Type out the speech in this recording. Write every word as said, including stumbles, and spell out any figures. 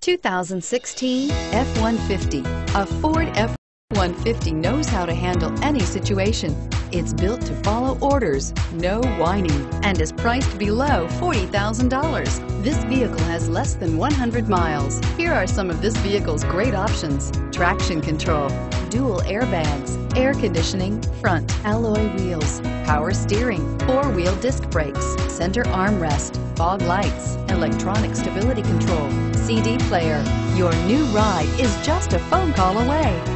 two thousand sixteen F one fifty. A Ford F one fifty knows how to handle any situation. It's built to follow orders, no whining, and is priced below forty thousand dollars. This vehicle has less than one hundred miles. Here are some of this vehicle's great options: traction control, dual airbags, air conditioning, front alloy wheels, power steering, four-wheel disc brakes, center armrest, fog lights, electronic stability control, C D player. Your new ride is just a phone call away.